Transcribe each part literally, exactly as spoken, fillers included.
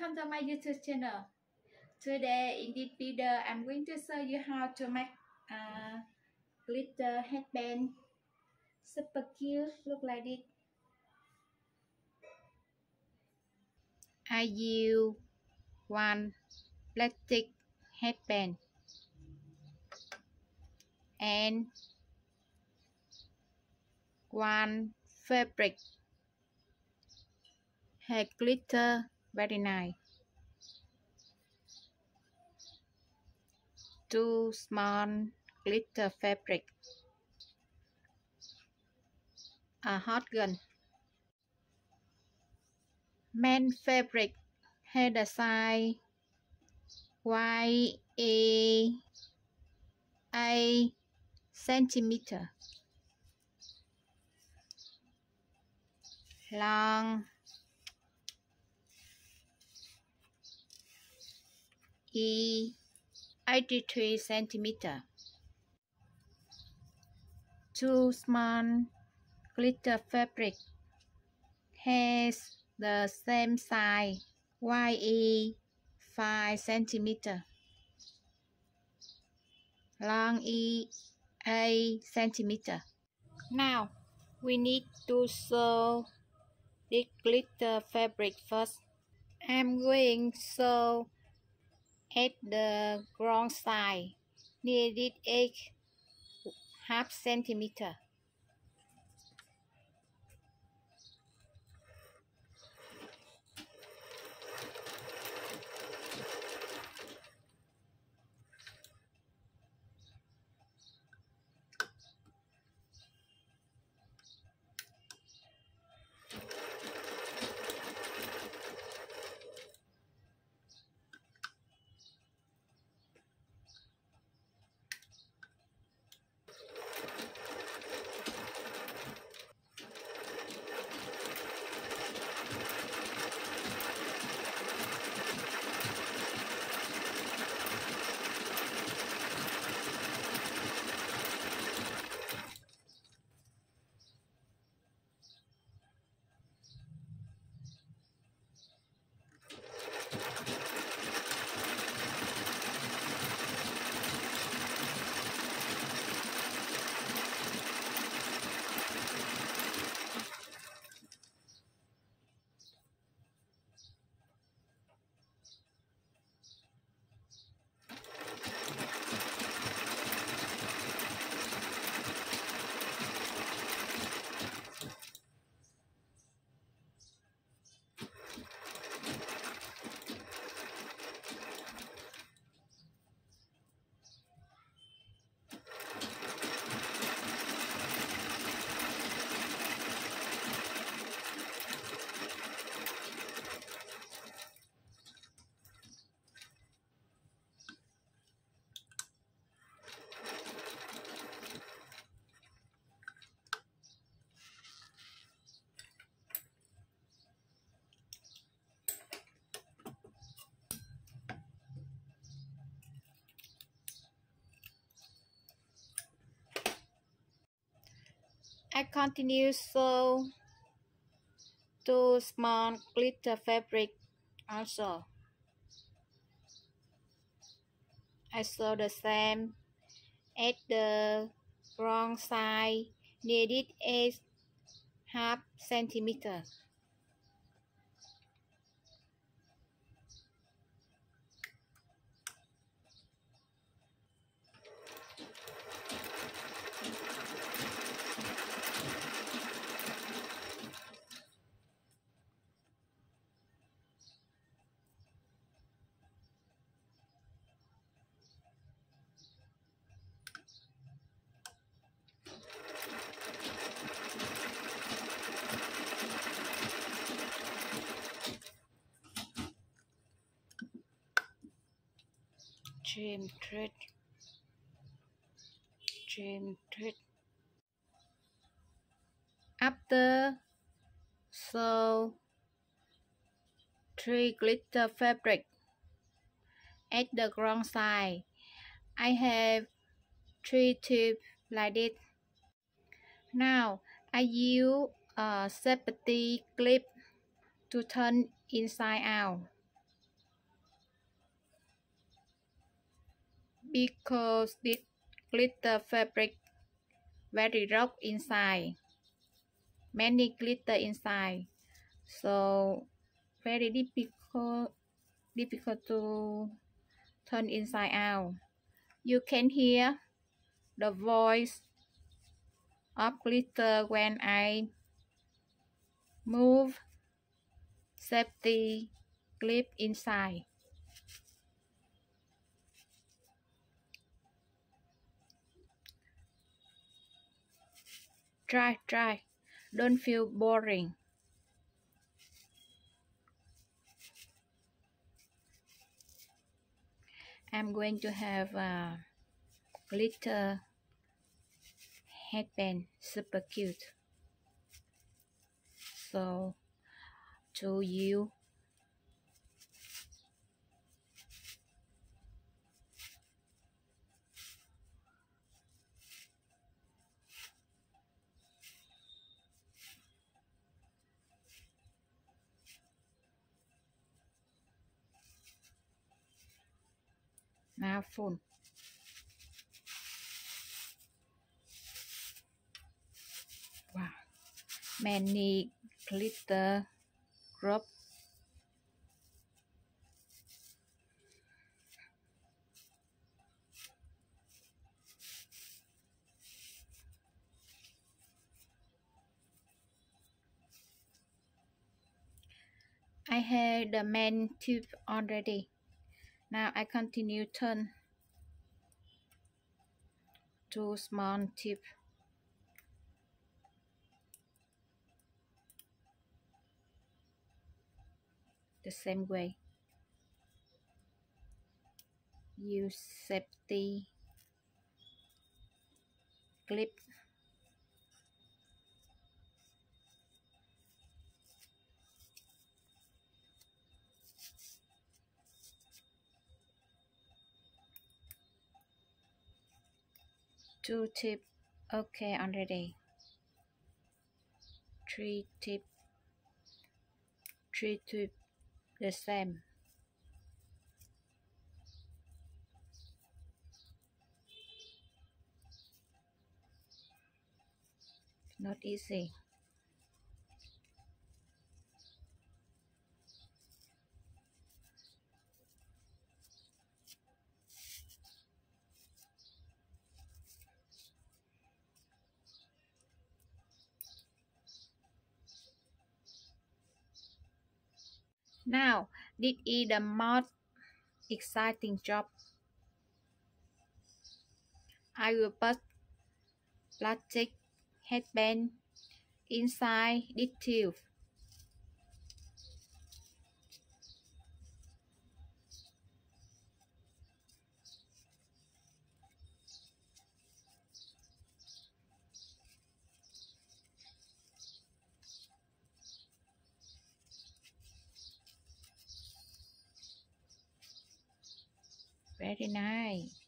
welcome to my YouTube channel. Today in this video I'm going to show you how to make a glitter headband. Super cute, look like this. I use one plastic headband and one fabric. Her glitter very nice. Two small glitter fabric. A hot gun. Main fabric had a size Y A A centimeter. Long E eighty-three centimeter. Two small glitter fabric has the same size Y E five centimeter. Long E eight centimeter. Now we need to sew this glitter fabric first. I'm going to sew at the ground side near this edge half centimeter. I continue sew two small glitter fabric also. I sew the same at the wrong side near it is half centimeter. Trim thread, trim thread. After sew three glitter fabric at the ground side, I have three tubes like this. Now I use a safety clip to turn inside out. because this glitter fabric very rough inside, many glitter inside, so very difficult difficult to turn inside out. You can hear the voice of glitter when I move safety clip inside. Try, try. Don't feel boring. I'm going to have a glitter headband, super cute. So, to you. Now phone. Wow, many glitter drop. I had the main tube already. Now I continue turn to small tube. The same way. Use safety clip. Two tip, okay already. Three tip, three tip, the same. Not easy. Now, this is the most exciting job. I will put plastic headband inside this tube. Very nice.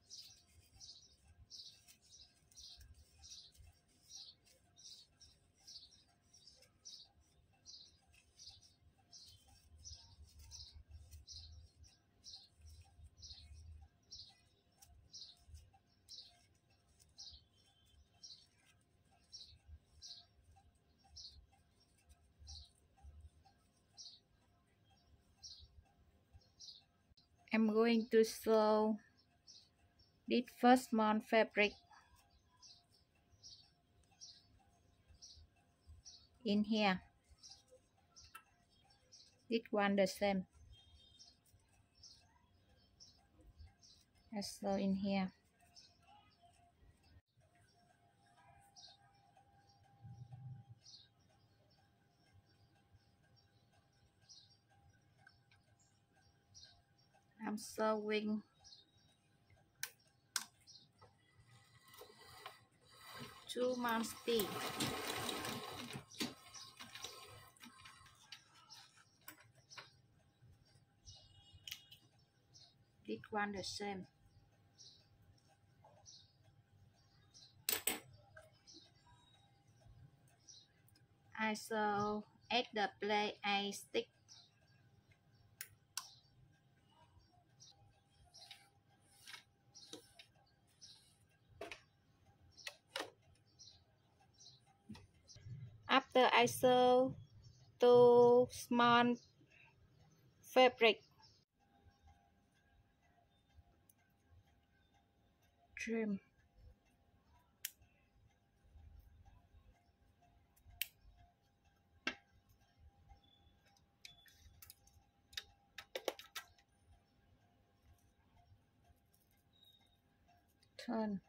I'm going to sew this first small fabric in here. This one the same. I sew in here. I'm sewing two months speed. This one the same. I sew at the place I stick. After I sew two small fabric, trim. Turn.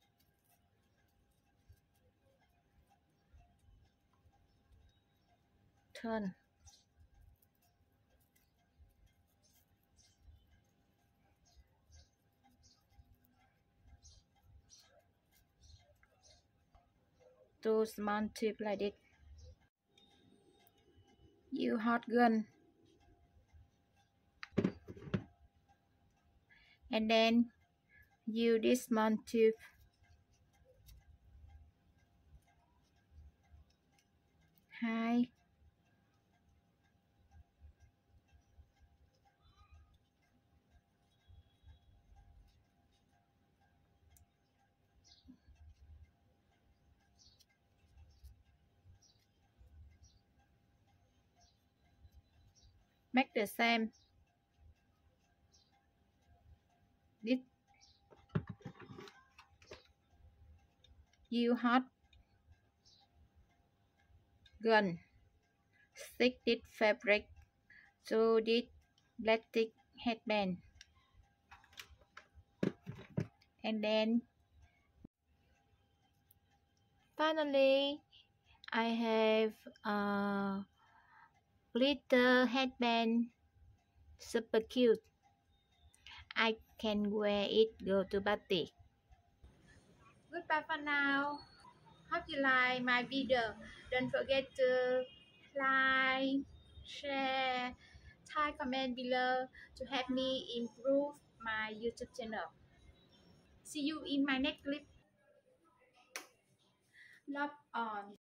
Turn. Two small tip like this. Use hot gun. And then use this small tube. Hai. Make the same. This use hot gun. Stick this fabric to this plastic headband. And then finally I have a glitter headband, super cute. I can wear it go to party. Goodbye for now. Hope you like my video. Don't forget to like, share, type comment below to help me improve my YouTube channel. See you in my next clip. Love on.